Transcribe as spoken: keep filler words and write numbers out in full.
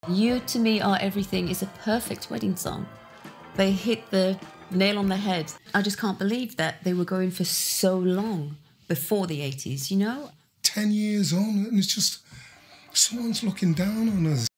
You To Me Are Everything is a perfect wedding song. They hit the nail on the head. I just can't believe that they were going for so long before the eighties, you know? Ten years on, and it's just, someone's looking down on us.